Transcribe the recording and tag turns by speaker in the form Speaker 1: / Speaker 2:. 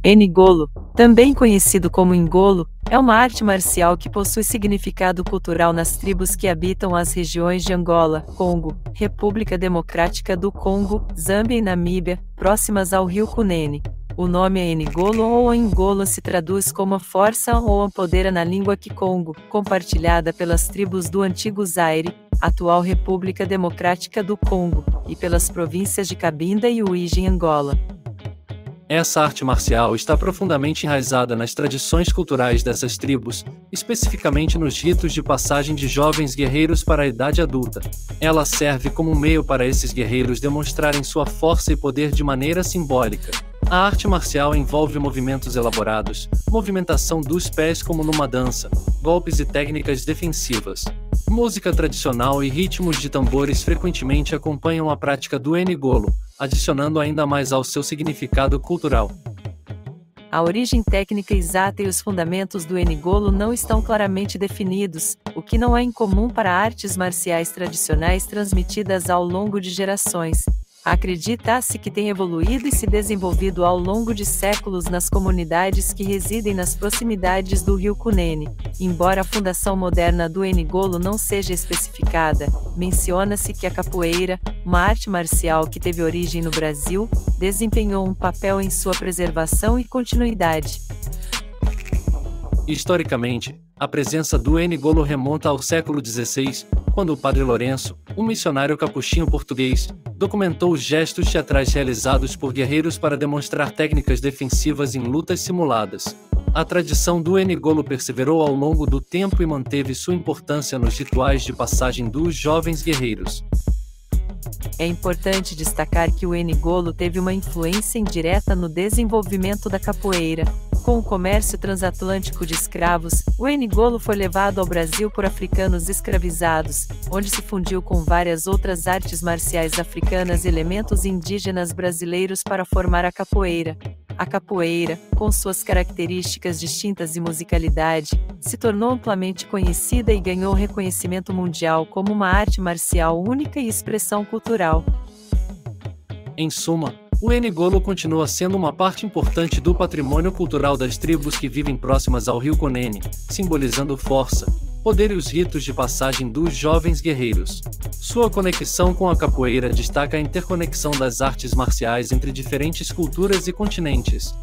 Speaker 1: Ngolo, também conhecido como Ngolo, é uma arte marcial que possui significado cultural nas tribos que habitam as regiões de Angola, Congo, República Democrática do Congo, Zâmbia e Namíbia, próximas ao rio Cunene. O nome Ngolo ou Ngolo se traduz como força ou empodera na língua Kikongo, compartilhada pelas tribos do antigo Zaire, atual República Democrática do Congo, e pelas províncias de Cabinda e Uíge em Angola.
Speaker 2: Essa arte marcial está profundamente enraizada nas tradições culturais dessas tribos, especificamente nos ritos de passagem de jovens guerreiros para a idade adulta. Ela serve como meio para esses guerreiros demonstrarem sua força e poder de maneira simbólica. A arte marcial envolve movimentos elaborados, movimentação dos pés como numa dança, golpes e técnicas defensivas. Música tradicional e ritmos de tambores frequentemente acompanham a prática do Ngolo, adicionando ainda mais ao seu significado cultural.
Speaker 1: A origem técnica exata e os fundamentos do Ngolo não estão claramente definidos, o que não é incomum para artes marciais tradicionais transmitidas ao longo de gerações. Acredita-se que tem evoluído e se desenvolvido ao longo de séculos nas comunidades que residem nas proximidades do rio Cunene. Embora a fundação moderna do Ngolo não seja especificada, menciona-se que a capoeira, uma arte marcial que teve origem no Brasil, desempenhou um papel em sua preservação e continuidade.
Speaker 2: Historicamente, a presença do Ngolo remonta ao século XVI, quando o padre Lourenço, um missionário capuchinho português, documentou os gestos teatrais realizados por guerreiros para demonstrar técnicas defensivas em lutas simuladas. A tradição do Ngolo perseverou ao longo do tempo e manteve sua importância nos rituais de passagem dos jovens guerreiros.
Speaker 1: É importante destacar que o Ngolo teve uma influência indireta no desenvolvimento da capoeira. Com o comércio transatlântico de escravos, o Ngolo foi levado ao Brasil por africanos escravizados, onde se fundiu com várias outras artes marciais africanas e elementos indígenas brasileiros para formar a capoeira. A capoeira, com suas características distintas e musicalidade, se tornou amplamente conhecida e ganhou reconhecimento mundial como uma arte marcial única e expressão cultural.
Speaker 2: Em suma, o Ngolo continua sendo uma parte importante do patrimônio cultural das tribos que vivem próximas ao rio Cunene, simbolizando força, poder e os ritos de passagem dos jovens guerreiros. Sua conexão com a capoeira destaca a interconexão das artes marciais entre diferentes culturas e continentes.